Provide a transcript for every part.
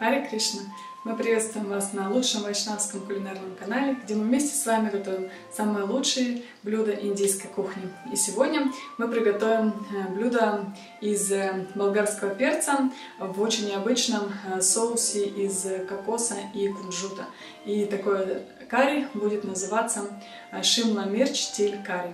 Харе Кришна! Мы приветствуем вас на лучшем вайшнавском кулинарном канале, где мы вместе с вами готовим самые лучшие блюда индийской кухни. И сегодня мы приготовим блюдо из болгарского перца в очень необычном соусе из кокоса и кунжута. И такое карри будет называться Шимла Мирч Тиль карри.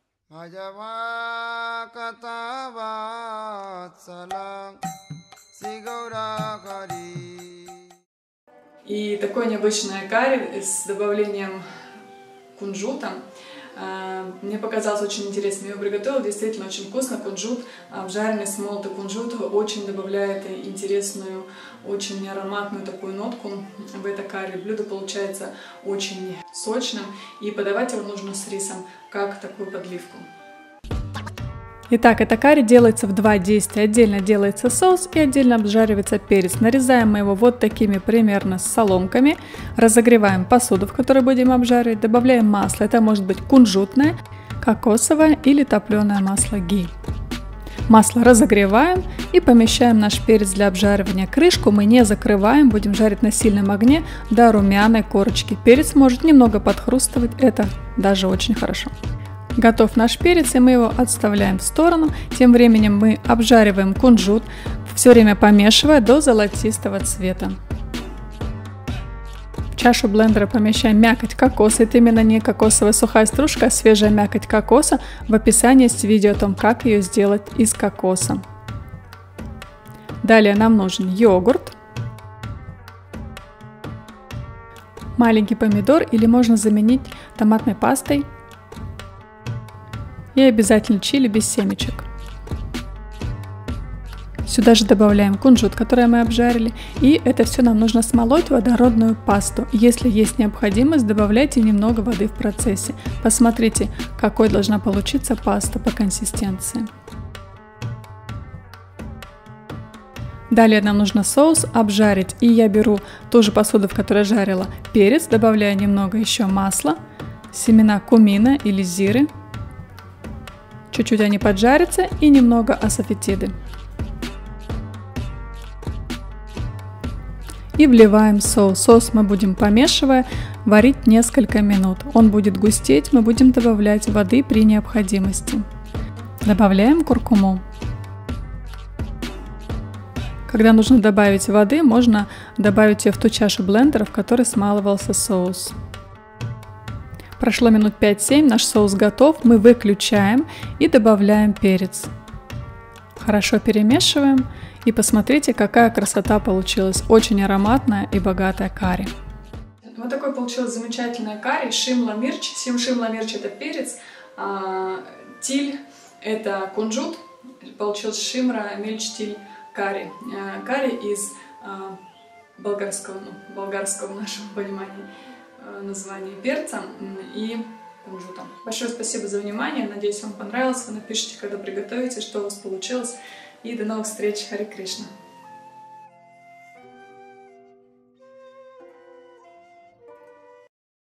И такое необычное карри с добавлением кунжута мне показалось очень интересным. Я его приготовила, действительно очень вкусно. Кунжут, обжаренный смолотый кунжут очень добавляет интересную, очень ароматную такую нотку в это карри. Блюдо получается очень сочным, и подавать его нужно с рисом, как такую подливку. Итак, это карри делается в два действия. Отдельно делается соус и отдельно обжаривается перец. Нарезаем мы его вот такими примерно соломками. Разогреваем посуду, в которой будем обжаривать. Добавляем масло. Это может быть кунжутное, кокосовое или топленое масло ги. Масло разогреваем и помещаем наш перец для обжаривания. Крышку мы не закрываем, будем жарить на сильном огне до румяной корочки. Перец может немного подхрустывать, это даже очень хорошо. Готов наш перец, и мы его отставляем в сторону. Тем временем мы обжариваем кунжут, все время помешивая до золотистого цвета. В чашу блендера помещаем мякоть кокоса. Это именно не кокосовая сухая стружка, а свежая мякоть кокоса. В описании есть видео о том, как ее сделать из кокоса. Далее нам нужен йогурт, маленький помидор или можно заменить томатной пастой. И обязательно чили без семечек. Сюда же добавляем кунжут, который мы обжарили. И это все нам нужно смолоть в водородную пасту. Если есть необходимость, добавляйте немного воды в процессе. Посмотрите, какой должна получиться паста по консистенции. Далее нам нужно соус обжарить. И я беру ту же посуду, в которой жарила перец, добавляю немного еще масла, семена кумина или зиры. Чуть-чуть они поджарятся и немного асафетиды. И вливаем соус. Соус мы будем, помешивая, варить несколько минут. Он будет густеть, мы будем добавлять воды при необходимости. Добавляем куркуму. Когда нужно добавить воды, можно добавить ее в ту чашу блендера, в которой смалывался соус. Прошло минут 5-7, наш соус готов, мы выключаем и добавляем перец. Хорошо перемешиваем и посмотрите, какая красота получилась. Очень ароматная и богатая карри. Вот такое получилось замечательное карри. Шимла Мирч. Шимла Мирч — это перец, тиль — это кунжут. Получилось Шимла Мирч Тиль карри. Карри из болгарского в нашем понимании название перца и кунжута. Большое спасибо за внимание. Надеюсь, вам понравилось. Вы напишите, когда приготовите, что у вас получилось. И до новых встреч. Харе Кришна!